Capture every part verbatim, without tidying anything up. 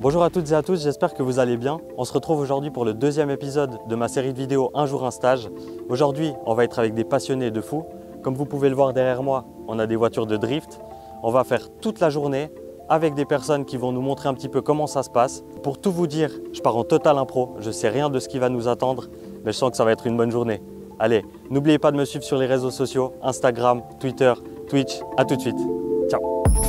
Bonjour à toutes et à tous, j'espère que vous allez bien. On se retrouve aujourd'hui pour le deuxième épisode de ma série de vidéos Un jour un stage. Aujourd'hui, on va être avec des passionnés de fou. Comme vous pouvez le voir derrière moi, on a des voitures de drift. On va faire toute la journée avec des personnes qui vont nous montrer un petit peu comment ça se passe. Pour tout vous dire, je pars en total impro, je ne sais rien de ce qui va nous attendre, mais je sens que ça va être une bonne journée. Allez, n'oubliez pas de me suivre sur les réseaux sociaux, Instagram, Twitter, Twitch. À tout de suite. Ciao.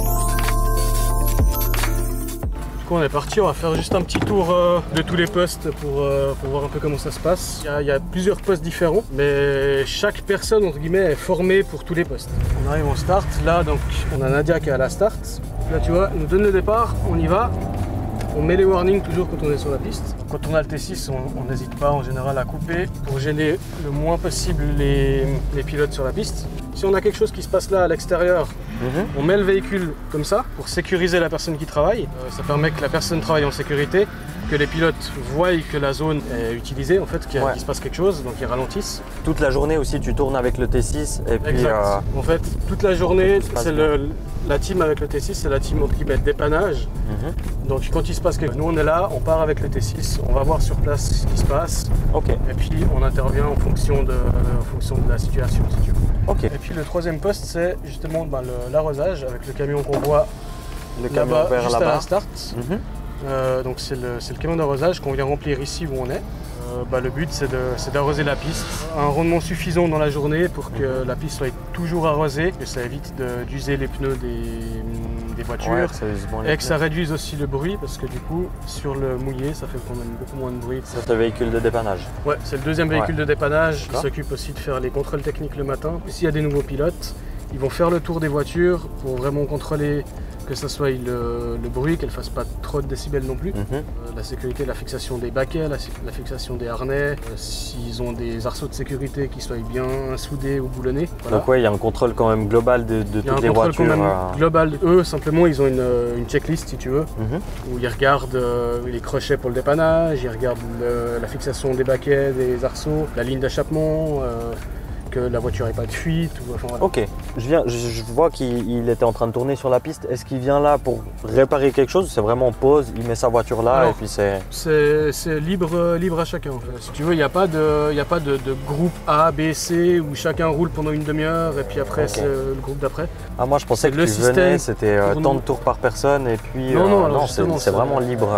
Du coup, on est parti, on va faire juste un petit tour euh, de tous les postes pour, euh, pour voir un peu comment ça se passe. Il y, a, il y a plusieurs postes différents, mais chaque personne entre guillemets est formée pour tous les postes. On arrive en start, là donc on a Nadia qui est à la start. Là tu vois, on nous donne le départ, on y va. On met les warnings toujours quand on est sur la piste. Quand on a le T six, on n'hésite pas en général à couper pour gêner le moins possible les, les pilotes sur la piste. Si on a quelque chose qui se passe là à l'extérieur, mmh. on met le véhicule comme ça pour sécuriser la personne qui travaille. Euh, ça permet que la personne travaille en sécurité, que les pilotes voient que la zone est utilisée, en fait, qu'il ouais. qu se passe quelque chose, donc ils ralentissent. Toute la journée aussi, tu tournes avec le T six et puis... Exact. Euh... En fait, toute la journée, c'est la team avec le T six, c'est la team entre guillemets dépannage. Mmh. Donc quand il se passe quelque chose, nous on est là, on part avec le T six, on va voir sur place ce qui se passe. Okay. Et puis on intervient en fonction de, en fonction de la situation, si tu veux. Okay. Et puis le troisième poste, c'est justement ben, l'arrosage avec le camion qu'on voit le camion là-bas, vers juste là-bas. à la start. Mmh. Euh, donc c'est le, le camion d'arrosage qu'on vient remplir ici où on est. Euh, bah, le but c'est d'arroser la piste. Un rendement suffisant dans la journée pour que mmh. la piste soit toujours arrosée, que ça évite d'user les pneus des, des voitures ouais, ça bon et que ça réduise aussi le bruit parce que du coup sur le mouillé ça fait quand même beaucoup moins de bruit. C'est le véhicule de dépannage. Ouais, c'est le deuxième véhicule ouais. de dépannage qui s'occupe aussi de faire les contrôles techniques le matin. S'il y a des nouveaux pilotes, ils vont faire le tour des voitures pour vraiment contrôler que ce soit le, le bruit, qu'elle ne fasse pas trop de décibels non plus. Mm-hmm. euh, la sécurité, la fixation des baquets, la, la fixation des harnais, euh, s'ils ont des arceaux de sécurité qui soient bien soudés ou boulonnés. Voilà. Donc ouais, il y a un contrôle quand même global de, de toutes les voitures. Il y a un contrôle quand même euh... global. Eux, simplement, ils ont une, une checklist, si tu veux, mm-hmm. où ils regardent euh, les crochets pour le dépannage, ils regardent le, la fixation des baquets, des arceaux, la ligne d'échappement, euh, que la voiture n'ait pas de fuite. Ou, enfin, voilà. Ok, je, viens, je, je vois qu'il était en train de tourner sur la piste. Est-ce qu'il vient là pour réparer quelque chose? C'est vraiment en pause, il met sa voiture là. Alors, et puis c'est... C'est libre, libre à chacun en fait. Si tu veux, il n'y a pas, de, y a pas de, de groupe A, B, C où chacun roule pendant une demi-heure et puis après okay. c'est le groupe d'après. Ah moi je pensais que le tu venais, c'était euh, tant de tours par personne et puis... Non, non, euh, non c'est vraiment libre.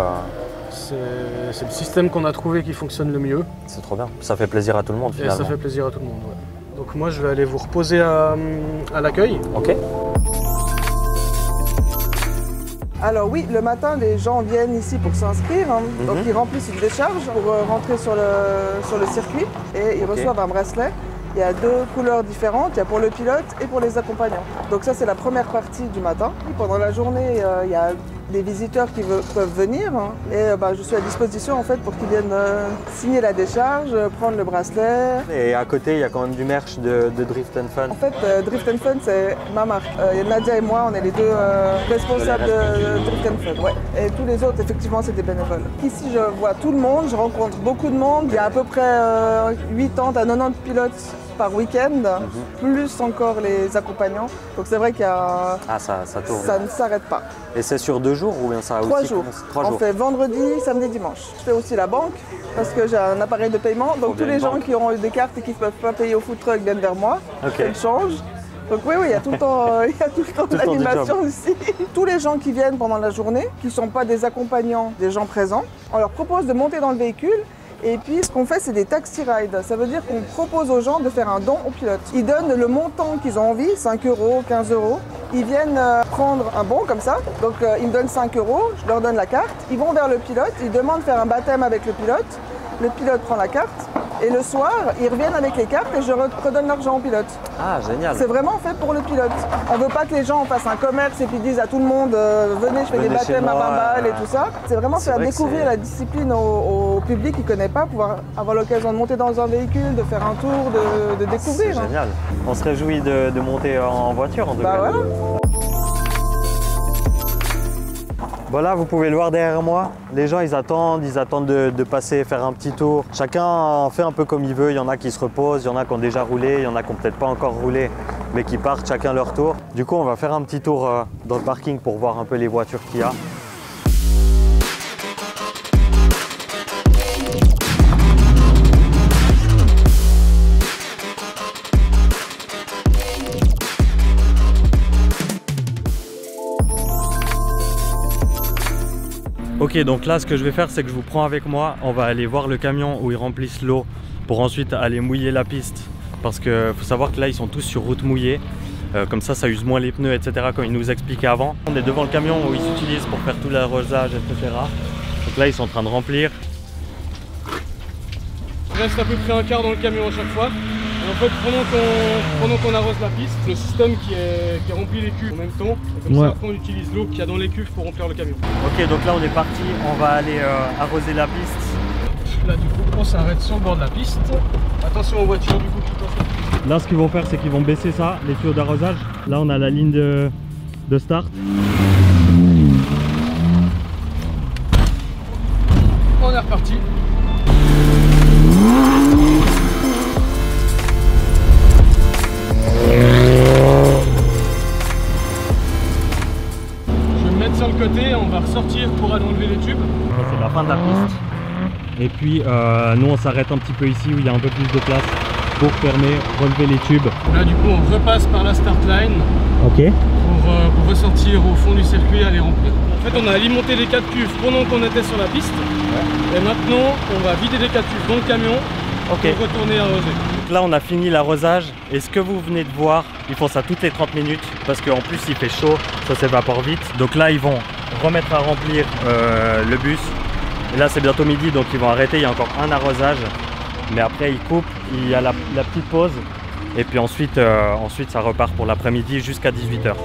Euh... C'est le système qu'on a trouvé qui fonctionne le mieux. C'est trop bien, ça fait plaisir à tout le monde finalement. Et ça fait plaisir à tout le monde, ouais. Donc moi je vais aller vous reposer à, à l'accueil. Ok. Alors oui, le matin les gens viennent ici pour s'inscrire, hein. mm-hmm. donc ils remplissent une décharge pour rentrer sur le, sur le circuit et ils okay. reçoivent un bracelet. Il y a deux couleurs différentes, il y a pour le pilote et pour les accompagnants. Donc ça c'est la première partie du matin. Pendant la journée, euh, il y a des visiteurs qui veut, peuvent venir hein, et euh, bah, je suis à disposition en fait pour qu'ils viennent euh, signer la décharge, prendre le bracelet. Et à côté, il y a quand même du merch de, de Drift and Fun. En fait, euh, Drift and Fun c'est ma marque. Euh, Nadia et moi, on est les deux euh, responsables de, de Drift and Fun. Ouais. Et tous les autres, effectivement, c'est des bénévoles. Ici, je vois tout le monde, je rencontre beaucoup de monde. Il y a à peu près euh, quatre-vingts à quatre-vingt-dix pilotes par week-end, mm-hmm. plus encore les accompagnants. Donc c'est vrai qu'il y a... Ah, ça, ça tourne. Ça ne s'arrête pas. Et c'est sur deux jours ou bien ça a Trois aussi jours. Trois On jours. fait vendredi, samedi, dimanche. Je fais aussi la banque parce que j'ai un appareil de paiement. Donc tous les gens banque. qui ont eu des cartes et qui ne peuvent pas payer au food truck viennent vers moi. Okay. Je le change. Donc oui, oui, il y a tout le temps, euh, il y a tout le temps de l'animation ici. Tous les gens qui viennent pendant la journée, qui ne sont pas des accompagnants des gens présents, on leur propose de monter dans le véhicule. Et puis, ce qu'on fait, c'est des taxi rides. Ça veut dire qu'on propose aux gens de faire un don au pilote. Ils donnent le montant qu'ils ont envie, cinq euros, quinze euros. Ils viennent euh, prendre un bon comme ça. Donc, euh, ils me donnent cinq euros, je leur donne la carte. Ils vont vers le pilote, ils demandent de faire un baptême avec le pilote. Le pilote prend la carte. Et le soir, ils reviennent avec les cartes et je redonne l'argent au pilote. Ah, génial. C'est vraiment fait pour le pilote. On ne veut pas que les gens fassent un commerce et puis disent à tout le monde euh, venez, je fais venez des baptêmes à vingt balles et tout ça. C'est vraiment faire découvrir la discipline au, au public qui ne connaît pas, pouvoir avoir l'occasion de monter dans un véhicule, de faire un tour, de, de découvrir. C'est génial. Hein. On se réjouit de, de monter en voiture en tout bah cas. Voilà. Voilà, vous pouvez le voir derrière moi. Les gens, ils attendent, ils attendent de, de passer, faire un petit tour. Chacun fait un peu comme il veut. Il y en a qui se reposent, il y en a qui ont déjà roulé, il y en a qui n'ont peut-être pas encore roulé, mais qui partent chacun leur tour. Du coup, on va faire un petit tour dans le parking pour voir un peu les voitures qu'il y a. Ok, donc là ce que je vais faire c'est que je vous prends avec moi, on va aller voir le camion où ils remplissent l'eau pour ensuite aller mouiller la piste, parce que faut savoir que là ils sont tous sur route mouillée, euh, comme ça ça use moins les pneus, etc., comme ils nous expliquaient avant. On est devant le camion où ils s'utilisent pour faire tout l'arrosage, et cetera. Donc là ils sont en train de remplir. Il reste à peu près un quart dans le camion à chaque fois. Et en fait, pendant qu'on pendant qu'on arrose la piste, le système qui, est, qui remplit les cuves en même temps, et comme ouais. ça après on utilise l'eau qu'il y a dans les cuves pour remplir le camion. Ok, donc là on est parti, on va aller euh, arroser la piste. Là du coup on s'arrête sur le bord de la piste. Attention aux voitures du coup qui passent. Là ce qu'ils vont faire c'est qu'ils vont baisser ça, les tuyaux d'arrosage. Là on a la ligne de, de start. On est reparti. Sur le côté, on va ressortir pour aller enlever les tubes. C'est la fin de la piste. Et puis euh, nous on s'arrête un petit peu ici où il y a un peu plus de place pour fermer, relever les tubes. Là du coup on repasse par la start line. Ok. Pour, euh, pour ressortir au fond du circuit et aller remplir. En fait on a alimenté les quatre cuves pendant qu'on était sur la piste. Ouais. Et maintenant on va vider les quatre cuves dans le camion. Okay. Pour retourner arroser. Là on a fini l'arrosage et ce que vous venez de voir, ils font ça toutes les trente minutes parce qu'en plus il fait chaud, ça s'évapore vite. Donc là ils vont remettre à remplir euh, le bus. Et là c'est bientôt midi donc ils vont arrêter, il y a encore un arrosage. Mais après ils coupent, il y a la, la petite pause et puis ensuite, euh, ensuite ça repart pour l'après-midi jusqu'à dix-huit heures.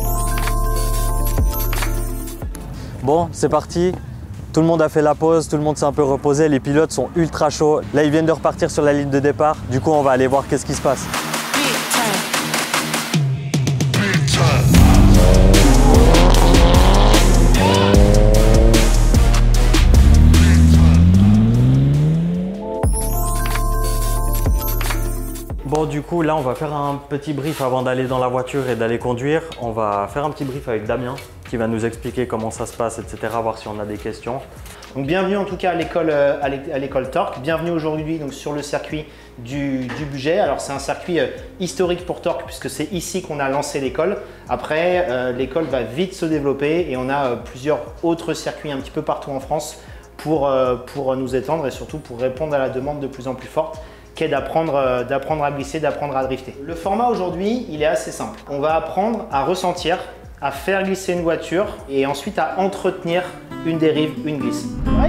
Bon, c'est parti. Tout le monde a fait la pause, tout le monde s'est un peu reposé, les pilotes sont ultra chauds. Là, ils viennent de repartir sur la ligne de départ. Du coup, on va aller voir qu'est-ce qui se passe. Bon, du coup, là, on va faire un petit brief avant d'aller dans la voiture et d'aller conduire. On va faire un petit brief avec Damien qui va nous expliquer comment ça se passe, et cetera, voir si on a des questions. Donc, bienvenue en tout cas à l'école à l'école Torque. Bienvenue aujourd'hui donc sur le circuit du, du Bugey. Alors, c'est un circuit euh, historique pour Torque puisque c'est ici qu'on a lancé l'école. Après, euh, l'école va vite se développer et on a euh, plusieurs autres circuits un petit peu partout en France pour, euh, pour nous étendre et surtout pour répondre à la demande de plus en plus forte qu'est d'apprendre d'apprendre à glisser, d'apprendre à drifter. Le format aujourd'hui, il est assez simple. On va apprendre à ressentir, à faire glisser une voiture et ensuite à entretenir une dérive, une glisse. Ouais.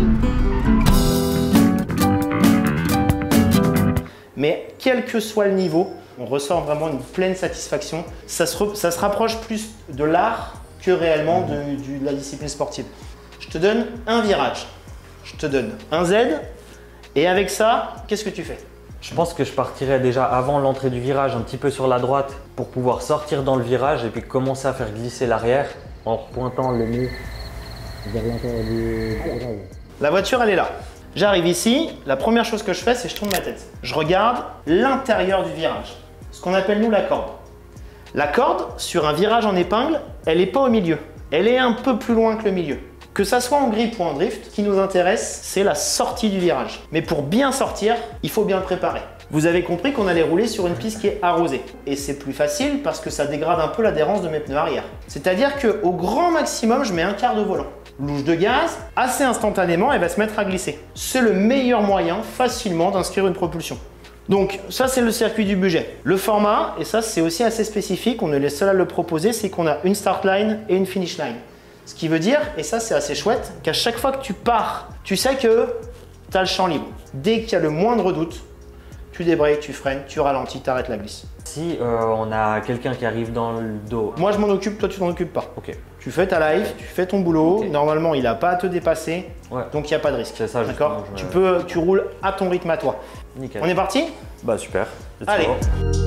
Mais quel que soit le niveau, on ressent vraiment une pleine satisfaction. Ça se, ça se rapproche plus de l'art que réellement de, de la discipline sportive. Je te donne un virage, je te donne un Z et avec ça, qu'est-ce que tu fais ? Je pense que je partirais déjà avant l'entrée du virage, un petit peu sur la droite, pour pouvoir sortir dans le virage et puis commencer à faire glisser l'arrière en pointant le nez vers l'intérieur du virage. La voiture, elle est là. J'arrive ici, la première chose que je fais, c'est que je tourne ma tête. Je regarde l'intérieur du virage, ce qu'on appelle nous la corde. La corde, sur un virage en épingle, elle n'est pas au milieu. Elle est un peu plus loin que le milieu. Que ça soit en grip ou en drift, ce qui nous intéresse, c'est la sortie du virage. Mais pour bien sortir, il faut bien le préparer. Vous avez compris qu'on allait rouler sur une piste qui est arrosée. Et c'est plus facile parce que ça dégrade un peu l'adhérence de mes pneus arrière. C'est-à-dire qu'au grand maximum, je mets un quart de volant. Louche de gaz, assez instantanément, elle va se mettre à glisser. C'est le meilleur moyen facilement d'inscrire une propulsion. Donc ça, c'est le circuit du Bugey. Le format, et ça c'est aussi assez spécifique, on est les seuls à le proposer, c'est qu'on a une start line et une finish line. Ce qui veut dire, et ça c'est assez chouette, qu'à chaque fois que tu pars, tu sais que tu as le champ libre. Dès qu'il y a le moindre doute, tu débrayes, tu freines, tu ralentis, tu arrêtes la glisse. Si euh, on a quelqu'un qui arrive dans le dos. Moi je m'en occupe, toi tu t'en occupes pas. Ok. Tu fais ta life, tu fais ton boulot, okay. Normalement il n'a pas à te dépasser, ouais. Donc il n'y a pas de risque. C'est ça, d'accord. Je... Tu peux, tu roules à ton rythme à toi. Nickel. On est parti? Bah super. Allez. Go.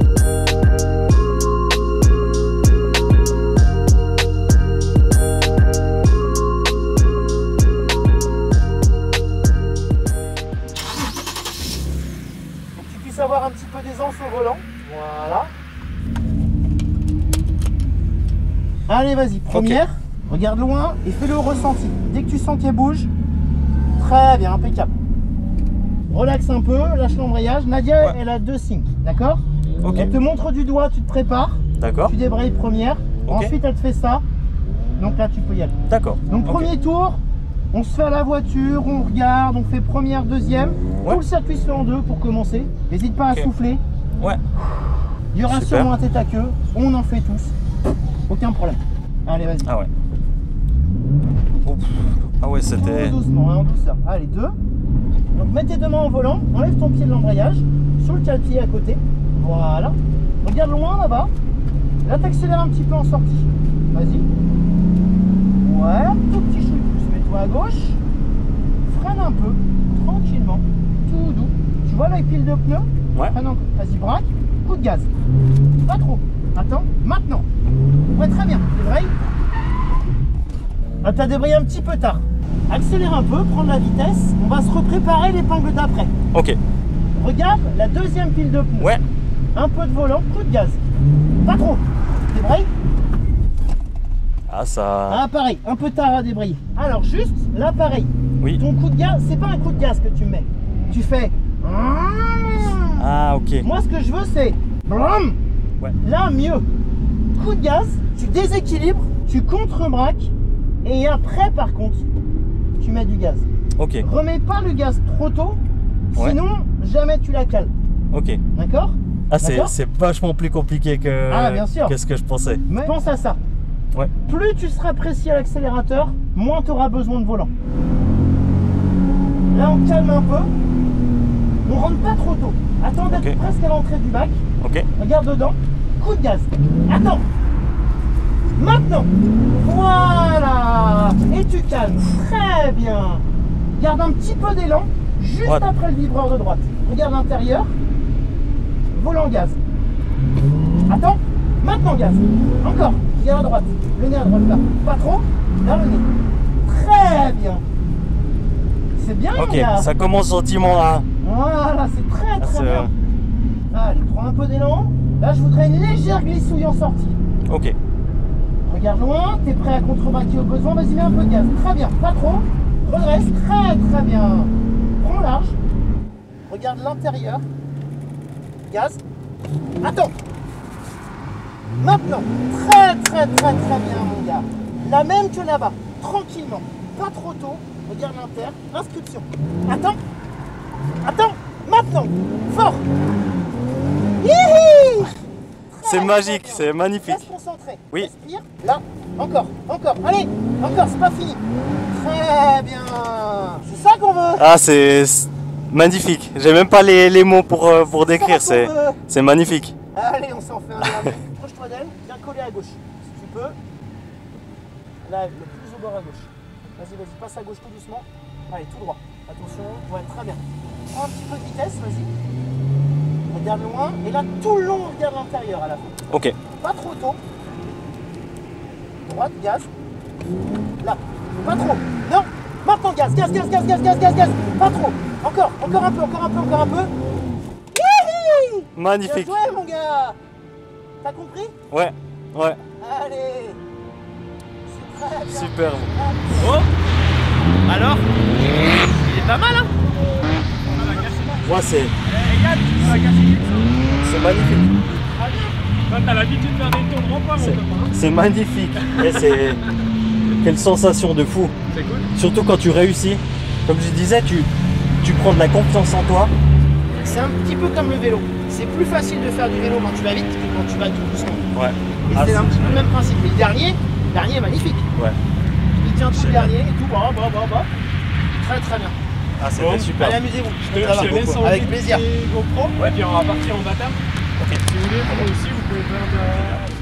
Avoir un petit peu d'aisance au volant, voilà. Allez, vas-y, première, okay. Regarde loin et fais-le au ressenti. Dès que tu sens qu'elle bouge, très bien, impeccable. Relaxe un peu, lâche l'embrayage. Nadia, ouais. Elle a deux signes, d'accord, okay. Elle te montre du doigt, tu te prépares, d'accord. Tu débrayes première, okay. Ensuite elle te fait ça, donc là tu peux y aller. D'accord. Donc okay. Premier tour, On se fait à la voiture, on regarde, on fait première, deuxième. Ouais. Tout le circuit se fait en deux pour commencer. N'hésite pas okay. à souffler. Ouais. Il y aura Super. sûrement un tête à queue. On en fait tous. Aucun problème. Allez, vas-y. Ah ouais. Oups. Ah ouais, c'était... Doucement, hein, douceur. Allez, deux. Donc mets tes deux mains au volant, enlève ton pied de l'embrayage, sur le pied à côté. Voilà. Regarde loin là-bas. Là, t'accélères un petit peu en sortie. Vas-y. Ouais, tout petit chouille plus. Mets-toi à gauche. Freine un peu, tranquillement, tout doux. Tu vois là, les piles de pneus? Ouais. Freine un peu. Vas-y, braque. Coup de gaz. Pas trop. Attends, maintenant. Ouais, très bien. Débraye. Ah, t'as débrayé un petit peu tard. Accélère un peu, prends de la vitesse. On va se repréparer l'épingle d'après. Ok. Regarde la deuxième pile de pneus. Ouais. Un peu de volant, coup de gaz. Pas trop. Débraye. Ah, ça... Ah, pareil. Un peu tard à débrayer. Alors, juste là, pareil. Oui. Ton coup de gaz, c'est pas un coup de gaz que tu mets. Tu fais... Ah, ok. Moi, ce que je veux, c'est... Ouais. Là, mieux. Coup de gaz, tu déséquilibres, tu contre-braques. Et après, par contre, tu mets du gaz. Ok. Remets pas le gaz trop tôt, ouais. sinon jamais tu la cales. Ok. D'accord? Ah, c'est vachement plus compliqué que, ah, bien sûr. que ce que je pensais. Mais pense à ça. Ouais. Plus tu seras précis à l'accélérateur, moins tu auras besoin de volant. Là, on calme un peu. On rentre pas trop tôt. Attends d'être okay. presque à l'entrée du bac. Ok. Regarde dedans. Coup de gaz. Attends. Maintenant, voilà. Et tu calmes, très bien. Garde un petit peu d'élan, juste What? après le vibreur de droite. Regarde l'intérieur, volant gaz. Attends, maintenant gaz. Encore, regarde à droite, le nez à droite là. Pas trop, là le nez. Très bien. C'est bien Ok, là. ça commence gentiment là. Voilà, c'est très très ah, bien. Allez, prends un peu d'élan. Là, je voudrais une légère glissouille en sortie. Ok. Regarde loin, t'es prêt à contrebraquer au besoin, vas-y mets un peu de gaz, très bien, pas trop, redresse, très très bien, prends large, regarde l'intérieur, gaz, attends, maintenant, très très très très bien mon gars, la même que là-bas, tranquillement, pas trop tôt, regarde l'inter, inscription, attends, attends, maintenant, fort, hihi. C'est magique, c'est magnifique. Reste concentré. Oui. Respire. Là, encore, encore. Allez, encore, c'est pas fini. Très bien. C'est ça qu'on veut. Ah, c'est magnifique. J'ai même pas les, les mots pour, pour décrire. C'est magnifique. Allez, on s'en fait un dernier. Approche-toi d'elle, viens coller à gauche. Si tu peux. Là, le plus au bord à gauche. Vas-y, vas-y, passe à gauche tout doucement. Allez, tout droit. Attention. Ouais, très bien. Prends un petit peu de vitesse, vas-y. Regarde loin, et là tout le long on regarde l'intérieur à la fin. Ok. Pas trop tôt. Droite, gaz. Là. Pas trop. Non. Maintenant gaz, gaz, gaz, gaz, gaz, gaz, gaz, gaz. Pas trop. Encore, encore un peu, encore un peu, encore un peu. Hihi. Magnifique. Bien joué mon gars. T'as compris? Ouais, ouais. Allez. C'est très bien. Super. Oh. Alors? Il est pas mal hein? Moi c'est... C'est magnifique. Quand t'as l'habitude de faire des tours de rempart, mon copain. C'est magnifique. Et c'est... Quelle sensation de fou. C'est cool. Surtout quand tu réussis. Comme je disais, tu, tu prends de la confiance en toi. C'est un petit peu comme le vélo. C'est plus facile de faire du vélo quand tu vas vite que quand tu vas tout doucement. Ouais. Et ah, c'est un petit peu le même principe. Mais le dernier, le dernier est magnifique. Ouais. Il tient tout le dernier et tout. Bah, bah, bah, bah. Très très bien. Ah, c'était bon, super. Allez, amusez-vous. Je te, je te laisse avec plaisir. GoPro, ouais, puis on va partir en bâtard. Okay. Si vous voulez, vous aussi, vous pouvez faire de...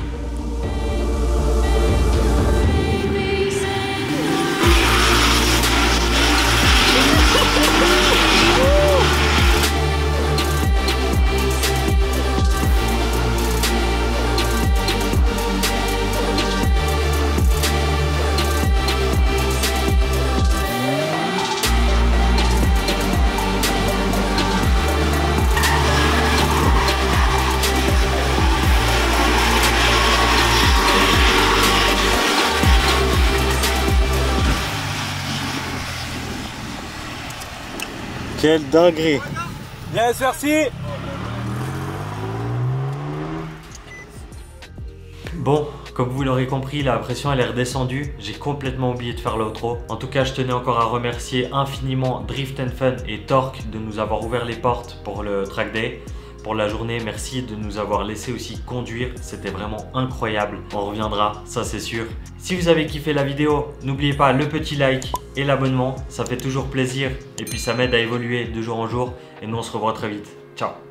Quelle dinguerie. Yes, merci. Bon, Comme vous l'aurez compris, la pression elle est redescendue. J'ai complètement oublié de faire l'outro. En tout cas, je tenais encore à remercier infiniment Drift and Fun et Torque de nous avoir ouvert les portes pour le track day. Pour la journée, merci de nous avoir laissé aussi conduire, c'était vraiment incroyable. On reviendra, ça c'est sûr. Si vous avez kiffé la vidéo, n'oubliez pas le petit like et l'abonnement, ça fait toujours plaisir et puis ça m'aide à évoluer de jour en jour et nous on se revoit très vite. Ciao.